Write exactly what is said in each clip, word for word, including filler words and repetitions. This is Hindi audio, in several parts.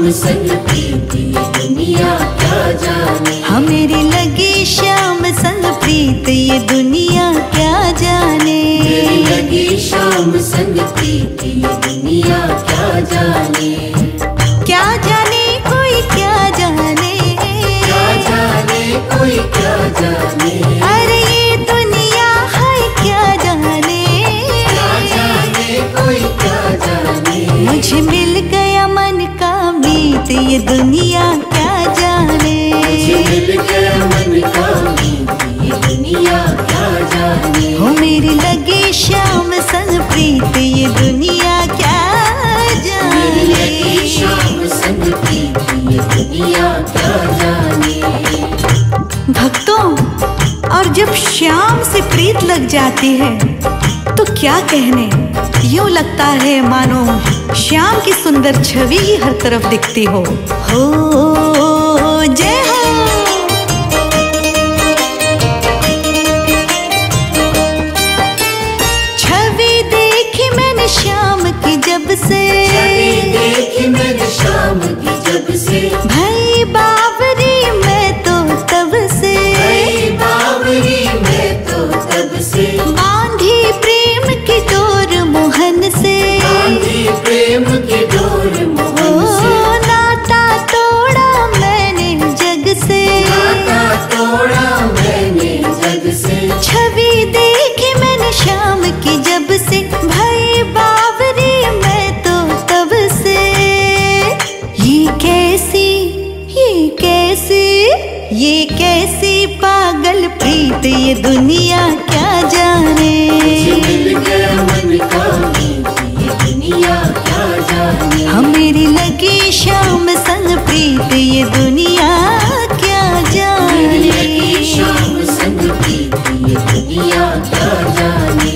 शाम संग प्रीत ये दुनिया क्या जाने। हाँ मेरी लगी श्याम संग प्रीत ये दुनिया क्या जाने। मेरी लगी शाम संग प्रीत ये दुनिया क्या जाने। क्या जाने कोई क्या जाने। क्या जाने कोई क्या जाने। अरे ये दुनिया है क्या जाने। क्या जाने कोई क्या जाने। मुझे मिल गया मन का मीत ये दुनिया क्या जाने। मुझे मिल गया मन का मीत ये दुनिया क्या जाने। हो मेरी लगी श्याम संग प्रीत ये दुनिया क्या मेरी लगी जाने। शाम संग प्रीत ये दुनिया क्या जाने। भक्तों, और जब श्याम से प्रीत लग जाती है तो क्या कहने, यूं लगता है मानो श्याम की सुंदर छवि ही हर तरफ दिखती हो। हो जय हो। छवि देखी मैंने श्याम की जब से। छवि देखी मैंने शाम की जब से। भई बावरी मैं तो तब से। भई बावरी मैं तो तब से। बांधी प्रेम की डोर मोहन से। बांधी प्रेम की डोर ओ मोहन से। नाता तोड़ा मैंने जग से। नाता तोड़ा मैंने जग से। छवि देखी मैंने शाम की जब से। भई बावरी मैं तो तब से। ये कैसी ये कैसी ये कैसी पागल प्रीत ये दुनिया क्या जाने। मुझे मिल गया मन का मीत ये दुनिया क्या जाने। हम मेरी लगी श्याम संग प्रीत ये दुनिया क्या मेरी लगी जाने। शाम संग प्रीत ये दुनिया क्या जाने।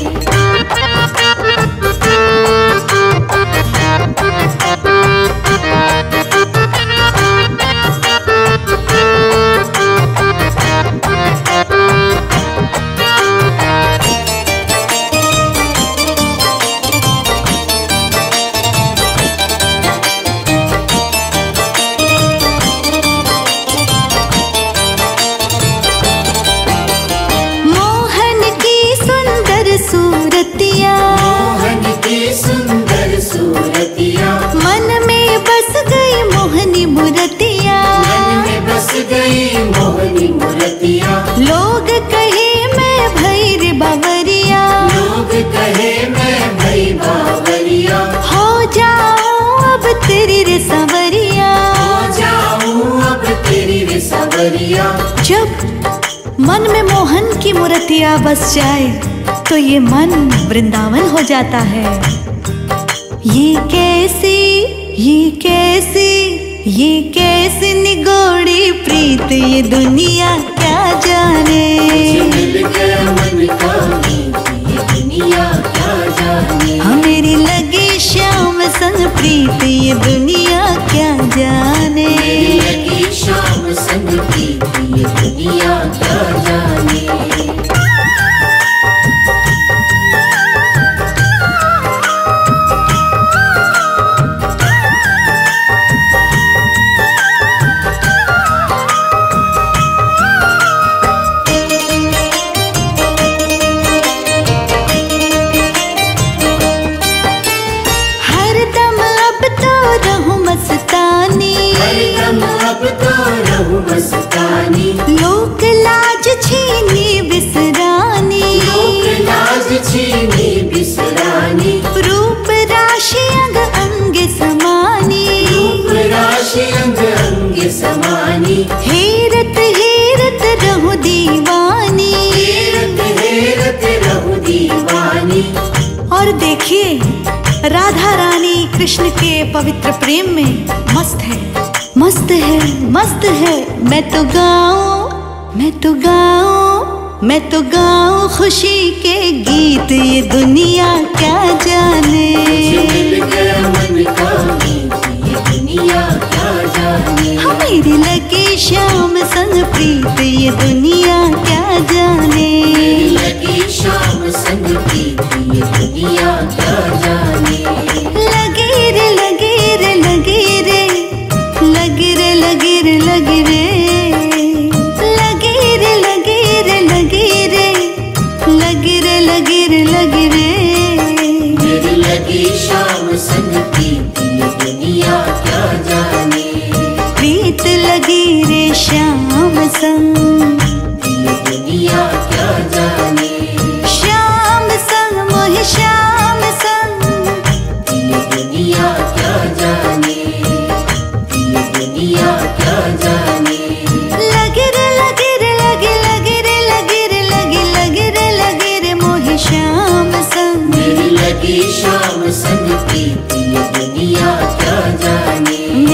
मोहन की सुंदर सूरतिया। मोहन की सुंदर सूरतिया। मन में बस गई मोहनी मूर्तिया। मन में बस गई मोहनी मूर्तिया। लोग कहे मैं भैर बावरिया। लोग कहे मैं भई बावरिया। हो जाऊं अब तेरी रे सवरिया। हो जाऊं अब तेरी रे सवरिया। जब मन में मोहन की मूर्तियाँ बस जाए तो ये मन वृंदावन हो जाता है। ये कैसी ये कैसी ये कैसी निगोड़ी प्रीत ये दुनिया क्या जाने। मुझे मिल गया मन का मीत ये दुनिया क्या जाने। हाँ मेरी लगी श्याम संग प्रीत ये दुनिया क्या जाने। मेरी लगी शाम संग प्रीत ये दुनिया क्या जाने। हरदम अब तो रहूं मस्तानी। हरदम अब तो रहूं मस्तानी। लोक लाज छीनी बिसरानी। लोक लाज छीनी बिसरानी। रूप राशि अंग अंग समानी। रूप राशि अंग अंग समानी। हेरत हेरत रहूं दीवानी। हेरत हेरत रहूं दीवानी। और देखिए, राधा रानी कृष्ण के पवित्र प्रेम में मस्त है मस्त है मस्त है। मैं तो गाऊं मैं तो गाऊं मैं तो गाऊं खुशी के गीत ये दुनिया क्या जाने। मुझे मिल गया मन का मीत ये दुनिया क्या जाने। हाँ मेरी लगी श्याम संग प्रीत ये दुनिया क्या जाने। मेरी लगी शाम संग प्रीत ये दुनिया क्या जाने। लगे रे लगे रे लगे रे संग प्रीत ये दुनिया क्या जाने। प्रीत लगी रे श्याम संग ये दुनिया क्या जाने। श्याम संग मोहि श्याम संग ये दुनिया क्या जाने। ये दुनिया क्या जाने। लगे रे लगे रे लगे लगे रे लगे रे लगे लगे रे लगे रे मोहि श्याम संग। मेरी लगी श्याम संग प्रीत ये दुनिया क्या जाने।